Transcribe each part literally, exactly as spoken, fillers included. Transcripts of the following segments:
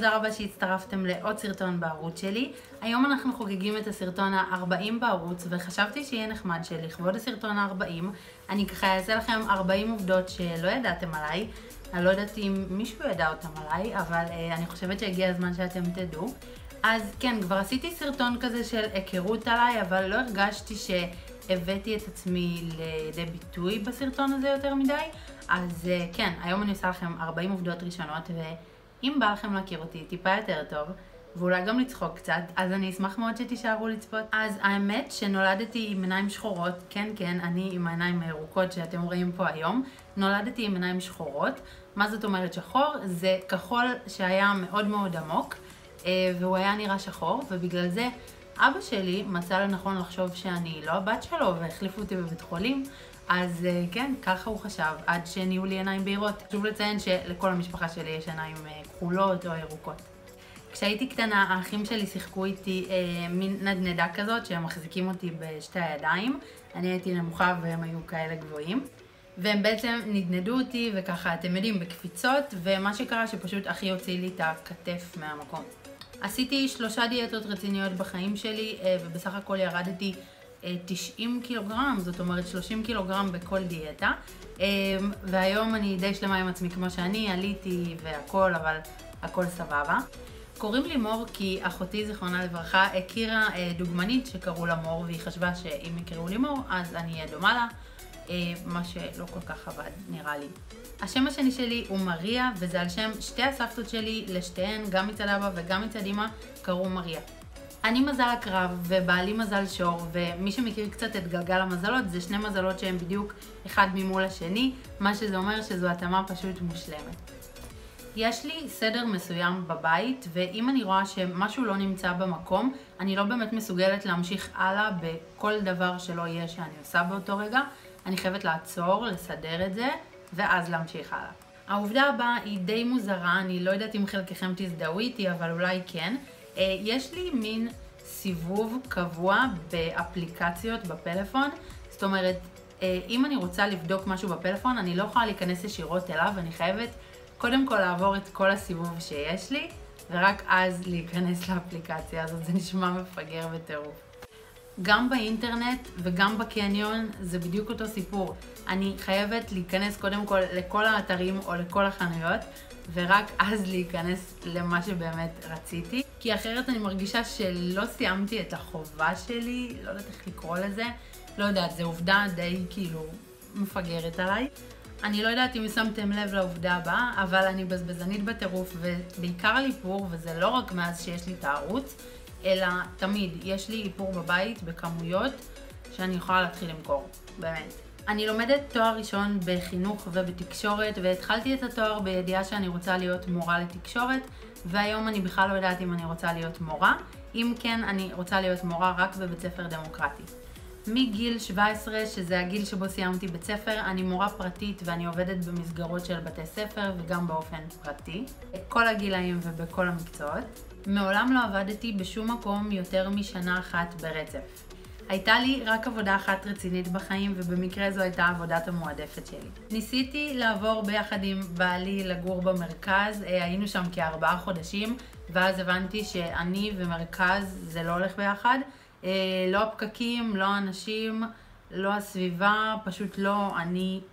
תודה רבה שהצטרפתם לעוד סרטון בערוץ שלי. היום אנחנו חוגגים את הסרטון ה-ארבעים בערוץ, וחשבתי שיהיה נחמד שלכבוד הסרטון ה-ארבעים אני ככה אעשה לכם ארבעים עובדות שלא ידעתם עליי. אני לא יודעת אם מישהו ידע אותם עליי, אבל אה, אני חושבת שהגיע הזמן שאתם תדעו. אז כן, כבר עשיתי סרטון כזה של היכרות עליי, אבל לא הרגשתי שהבאתי את עצמי לידי ביטוי בסרטון הזה יותר מדי. אז אה, כן, היום אני עושה לכם ארבעים עובדות ראשונות, ואם בא לכם להכיר אותי טיפה יותר טוב, ואולי גם לצחוק קצת, אז אני אשמח מאוד שתישארו לצפות. אז האמת שנולדתי עם עיניים שחורות, כן כן, אני עם העיניים הירוקות שאתם רואים פה היום, נולדתי עם עיניים שחורות. מה זאת אומרת שחור? זה כחול שהיה מאוד מאוד עמוק, והוא היה נראה שחור, ובגלל זה אבא שלי מצא לנכון לחשוב שאני לא הבת שלו, והחליפו אותי בבית חולים. אז כן, ככה הוא חשב, עד שנהיו לי עיניים בהירות. חשוב לציין שלכל המשפחה שלי יש עיניים כחולות או ירוקות. כשהייתי קטנה, האחים שלי שיחקו איתי אה, מין נדנדה כזאת, שהם מחזיקים אותי בשתי הידיים. אני הייתי נמוכה והם היו כאלה גבוהים. והם בעצם נדנדו אותי, וככה, אתם יודעים, בקפיצות, ומה שקרה שפשוט אחי הוציא לי את הכתף מהמקום. עשיתי שלושה דיאטות רציניות בחיים שלי, אה, ובסך הכל ירדתי אה, תשעים קילוגרם, זאת אומרת שלושים קילוגרם בכל דיאטה. אה, והיום אני די שלמה עם עצמי כמו שאני, עליתי והכל, אבל הכל סבבה. קוראים לי מור כי אחותי זיכרונה לברכה הכירה אה, דוגמנית שקראו לה מור, והיא חשבה שאם יקראו לי מור אז אני אהיה דומה לה, אה, מה שלא כל כך עבד נראה לי. השם השני שלי הוא מריה, וזה על שם שתי הסבתות שלי, לשתיהן, גם מצד אבא וגם מצד אמא, קראו מריה. אני מזל הקרב ובעלי מזל שור, ומי שמכיר קצת את גלגל המזלות, זה שני מזלות שהם בדיוק אחד ממול השני, מה שזה אומר שזו התאמה פשוט מושלמת. יש לי סדר מסוים בבית, ואם אני רואה שמשהו לא נמצא במקום, אני לא באמת מסוגלת להמשיך הלאה בכל דבר שלא יהיה שאני עושה באותו רגע. אני חייבת לעצור, לסדר את זה, ואז להמשיך הלאה. העובדה הבאה היא די מוזרה, אני לא יודעת אם חלקכם תזדהו איתי, אבל אולי כן. יש לי מין סיבוב קבוע באפליקציות בפלאפון, זאת אומרת, אם אני רוצה לבדוק משהו בפלאפון, אני לא יכולה להיכנס ישירות אליו, אני חייבת קודם כל לעבור את כל הסיבוב שיש לי, ורק אז להיכנס לאפליקציה הזאת. זה נשמע מפגר בטירוף. גם באינטרנט וגם בקניון זה בדיוק אותו סיפור. אני חייבת להיכנס קודם כל לכל האתרים או לכל החנויות, ורק אז להיכנס למה שבאמת רציתי. כי אחרת אני מרגישה שלא סיימתי את החובה שלי, לא יודעת איך לקרוא לזה. לא יודעת, זו עובדה די כאילו מפגרת עליי. אני לא יודעת אם שמתם לב לעובדה הבאה, אבל אני בזבזנית בטירוף, ובעיקר על איפור, וזה לא רק מאז שיש לי את הערוץ, אלא תמיד יש לי איפור בבית בכמויות שאני יכולה להתחיל למכור, באמת. אני לומדת תואר ראשון בחינוך ובתקשורת, והתחלתי את התואר בידיעה שאני רוצה להיות מורה לתקשורת, והיום אני בכלל לא יודעת אם אני רוצה להיות מורה. אם כן, אני רוצה להיות מורה רק בבית ספר דמוקרטי. מגיל שבע עשרה, שזה הגיל שבו סיימתי בית ספר, אני מורה פרטית ואני עובדת במסגרות של בתי ספר וגם באופן פרטי. בכל הגילאים ובכל המקצועות. מעולם לא עבדתי בשום מקום יותר משנה אחת ברצף. הייתה לי רק עבודה אחת רצינית בחיים, ובמקרה זו הייתה עבודת המועדפת שלי. ניסיתי לעבור ביחד עם בעלי לגור במרכז, היינו שם כארבעה חודשים, ואז הבנתי שאני ומרכז זה לא הולך ביחד. לא הפקקים, לא האנשים, לא הסביבה, פשוט לא. אני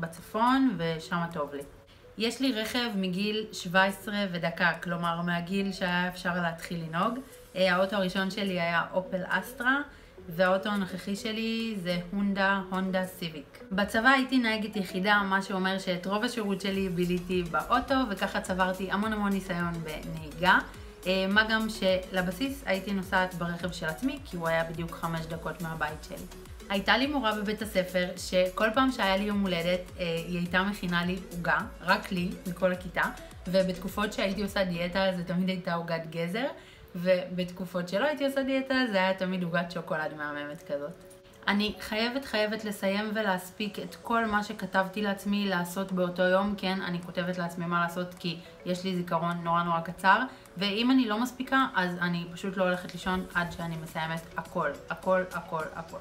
בצפון ושם טוב לי. יש לי רכב מגיל שבע עשרה ודקה, כלומר מהגיל שהיה אפשר להתחיל לנהוג. האוטו הראשון שלי היה אופל אסטרה, והאוטו הנוכחי שלי זה הונדה, הונדה סיביק. בצבא הייתי נהגת יחידה, מה שאומר שאת רוב השירות שלי ביליתי באוטו, וככה צברתי המון המון ניסיון בנהיגה. מה גם שלבסיס הייתי נוסעת ברכב של עצמי, כי הוא היה בדיוק חמש דקות מהבית שלי. הייתה לי מורה בבית הספר שכל פעם שהיה לי יום הולדת היא הייתה מכינה לי עוגה, רק לי, מכל הכיתה, ובתקופות שהייתי עושה דיאטה זה תמיד הייתה עוגת גזר, ובתקופות שלא הייתי עושה דיאטה זה היה תמיד עוגת שוקולד מהממת כזאת. אני חייבת חייבת לסיים ולהספיק את כל מה שכתבתי לעצמי לעשות באותו יום. כן, אני כותבת לעצמי מה לעשות כי יש לי זיכרון נורא נורא קצר, ואם אני לא מספיקה אז אני פשוט לא הולכת לישון עד שאני מסיימת הכל, הכל, הכל, הכל.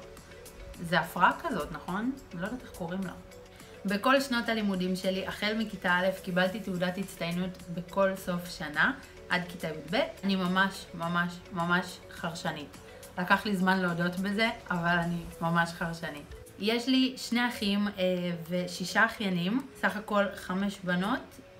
זה הפרעה כזאת, נכון? אני לא יודעת איך קוראים לה. בכל שנות הלימודים שלי, החל מכיתה א', קיבלתי תעודת הצטיינות בכל סוף שנה. עד כיתה י"ב. אני ממש ממש ממש חרשנית. לקח לי זמן להודות בזה, אבל אני ממש חרשנית. יש לי שני אחים אה, ושישה אחיינים, סך הכל חמש בנות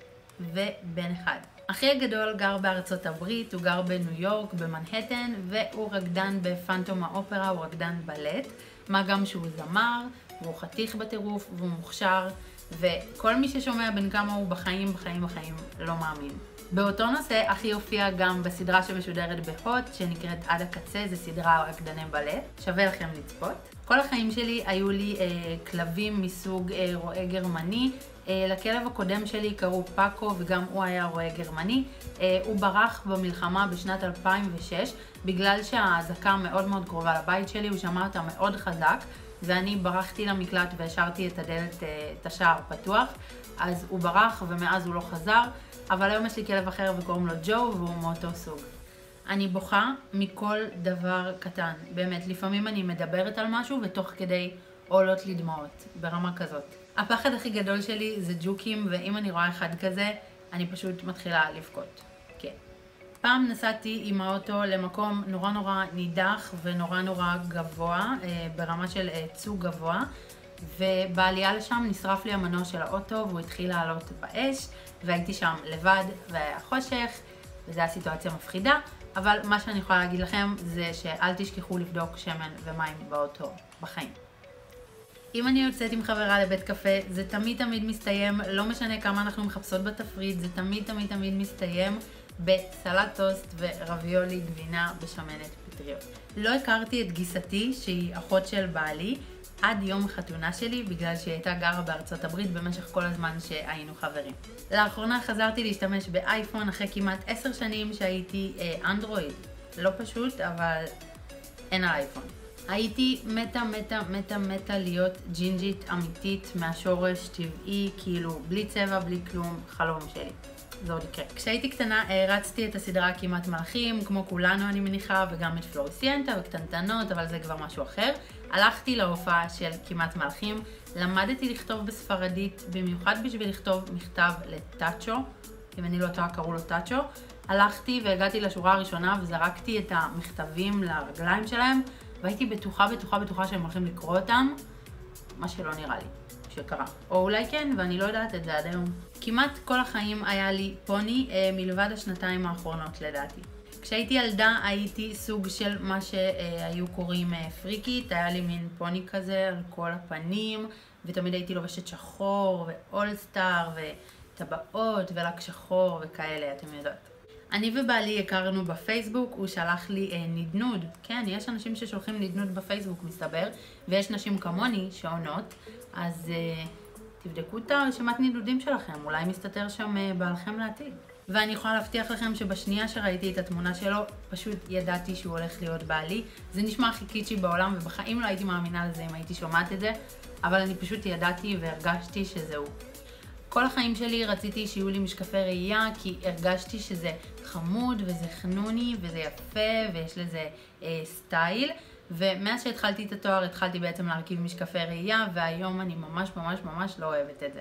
ובן אחד. אחי הגדול גר בארצות הברית, הוא גר בניו יורק, במנהטן, והוא רקדן בפנטום האופרה, הוא רקדן בלט, מה גם שהוא זמר, והוא חתיך בטירוף, והוא מוכשר, וכל מי ששומע בין כמה הוא בחיים, בחיים, בחיים, לא מאמין. באותו נושא, אחי הופיע גם בסדרה שמשודרת בהוט, שנקראת עד הקצה, זו סדרה על רקדני בלט, שווה לכם לצפות. כל החיים שלי היו לי אה, כלבים מסוג אה, רועה גרמני. אה, לכלב הקודם שלי קראו פאקו וגם הוא היה רועה גרמני. אה, הוא ברח במלחמה בשנת אלפיים ושש, בגלל שהאזעקה מאוד מאוד קרובה לבית שלי, הוא שמע אותה מאוד חזק, ואני ברחתי למקלט והשארתי את הדלת, אה, את השער פתוח, אז הוא ברח ומאז הוא לא חזר, אבל היום יש לי כלב אחר וקוראים לו ג'ו והוא מאותו סוג. אני בוכה מכל דבר קטן, באמת, לפעמים אני מדברת על משהו ותוך כדי עולות לי דמעות, ברמה כזאת. הפחד הכי גדול שלי זה ג'וקים, ואם אני רואה אחד כזה, אני פשוט מתחילה לבכות. כן. פעם נסעתי עם האוטו למקום נורא נורא נידח ונורא נורא גבוה, ברמה של צוג גבוה, ובעלייה לשם נשרף לי המנוע של האוטו והוא התחיל לעלות באש, והייתי שם לבד והיה חושך, וזו הייתה סיטואציה מפחידה. אבל מה שאני יכולה להגיד לכם זה שאל תשכחו לבדוק שמן ומים באוטו בחיים. אם אני יוצאת עם חברה לבית קפה, זה תמיד תמיד מסתיים, לא משנה כמה אנחנו מחפשות בתפריט, זה תמיד תמיד תמיד מסתיים בסלט טוסט ורביולי גבינה בשמנת פטריות. לא הכרתי את גיסתי, שהיא אחות של בעלי, עד יום החתונה שלי, בגלל שהיא הייתה גרה בארצות הברית במשך כל הזמן שהיינו חברים. לאחרונה חזרתי להשתמש באייפון אחרי כמעט עשר שנים שהייתי אה, אנדרואיד. לא פשוט, אבל אין על אייפון. הייתי מתה מתה מתה מתה להיות ג'ינג'ית אמיתית מהשורש טבעי, כאילו בלי צבע, בלי כלום, חלום שלי. זה עוד יקרה. כשהייתי קטנה הרצתי את הסדרה כמעט מלאכים, כמו כולנו אני מניחה, וגם את פלורסיאנטה וקטנטנות, אבל זה כבר משהו אחר. הלכתי להופעה של כמעט מלאכים, למדתי לכתוב בספרדית, במיוחד בשביל לכתוב מכתב לטאצ'ו, אם אני לא טועה קראו לו טאצ'ו. הלכתי והגעתי לשורה הראשונה וזרקתי את המכתבים לרגליים שלהם, והייתי בטוחה, בטוחה, בטוחה שהם הולכים לקרוא אותם, מה שלא נראה לי שקרה. או אולי כן, ואני לא יודעת את זה עד היום. כמעט כל החיים היה לי פוני, אה, מלבד השנתיים האחרונות לדעתי. כשהייתי ילדה הייתי סוג של מה שהיו קוראים אה, פריקית, היה לי מין פוני כזה על כל הפנים, ותמיד הייתי לובשת שחור ואולסטאר וטבעות ולק שחור וכאלה, אתם יודעות. אני ובעלי הכרנו בפייסבוק, הוא שלח לי אה, נדנוד. כן, יש אנשים ששולחים נדנוד בפייסבוק מסתבר, ויש נשים כמוני שעונות, אז אה, תבדקו את הרשימת נדנודים שלכם, אולי מסתתר שם אה, בעלכם לעתיד. ואני יכולה להבטיח לכם שבשנייה שראיתי את התמונה שלו, פשוט ידעתי שהוא הולך להיות בעלי. זה נשמע הכי קיצ'י בעולם, ובחיים לא הייתי מאמינה לזה אם הייתי שומעת את זה, אבל אני פשוט ידעתי והרגשתי שזהו. כל החיים שלי רציתי שיהיו לי משקפי ראייה, כי הרגשתי שזה חמוד וזה חנוני וזה יפה ויש לזה אה, סטייל. ומאז שהתחלתי את התואר התחלתי בעצם להרכיב משקפי ראייה, והיום אני ממש ממש ממש לא אוהבת את זה.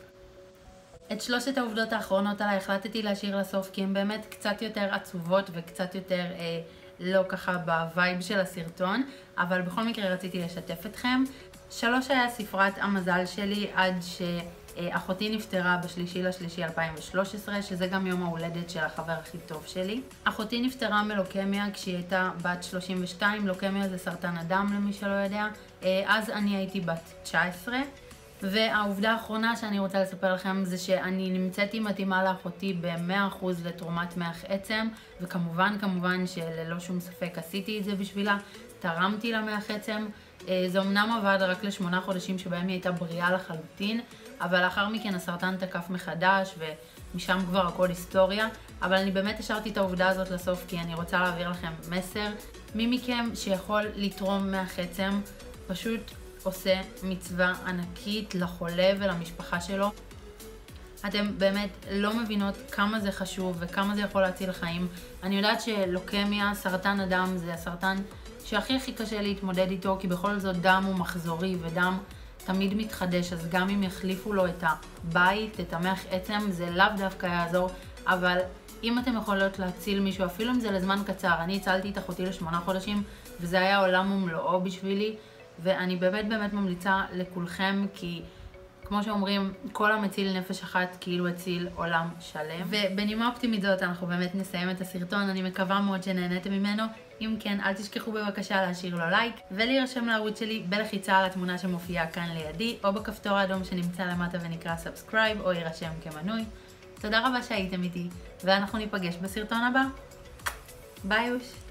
את שלושת העובדות האחרונות עליי החלטתי להשאיר לסוף, כי הן באמת קצת יותר עצובות וקצת יותר אה, לא ככה בווייב של הסרטון, אבל בכל מקרה רציתי לשתף אתכם. שלוש היה ספרת המזל שלי עד ש... אחותי נפטרה בשלישי לשלישי אלפיים ושלוש עשרה, שזה גם יום ההולדת של החבר הכי טוב שלי. אחותי נפטרה מלוקמיה כשהיא הייתה בת שלושים ושתיים, לוקמיה זה סרטן הדם למי שלא יודע. אז אני הייתי בת תשע עשרה, והעובדה האחרונה שאני רוצה לספר לכם זה שאני נמצאתי מתאימה לאחותי ב-מאה אחוז לתרומת מח עצם, וכמובן כמובן שללא שום ספק עשיתי את זה בשבילה, תרמתי לה מח עצם. זה אמנם עבד רק לשמונה חודשים שבהם היא הייתה בריאה לחלוטין, אבל לאחר מכן הסרטן תקף מחדש ומשם כבר הכל היסטוריה. אבל אני באמת השארתי את העובדה הזאת לסוף כי אני רוצה להעביר לכם מסר. מי מכם שיכול לתרום מח עצם פשוט עושה מצווה ענקית לחולה ולמשפחה שלו. אתם באמת לא מבינות כמה זה חשוב וכמה זה יכול להציל חיים. אני יודעת שלוקמיה, סרטן הדם, זה הסרטן שהכי הכי קשה להתמודד איתו, כי בכל זאת דם הוא מחזורי ודם תמיד מתחדש, אז גם אם יחליפו לו את הבית, את המח עצם, זה לאו דווקא יעזור, אבל אם אתם יכולות להציל מישהו, אפילו אם זה לזמן קצר, אני הצלתי את אחותי לשמונה חודשים, וזה היה עולם ומלואו בשבילי, ואני באמת באמת ממליצה לכולכם, כי כמו שאומרים, כל המציל נפש אחת כאילו הציל עולם שלם. ובנימה אופטימית זאת אנחנו באמת נסיים את הסרטון, אני מקווה מאוד שנהניתם ממנו. אם כן, אל תשכחו בבקשה להשאיר לו לייק, ולהירשם לערוץ שלי בלחיצה על התמונה שמופיעה כאן לידי, או בכפתור האדום שנמצא למטה ונקרא סאבסקרייב, או יירשם כמנוי. תודה רבה שהייתם איתי, ואנחנו ניפגש בסרטון הבא. ביי יוש!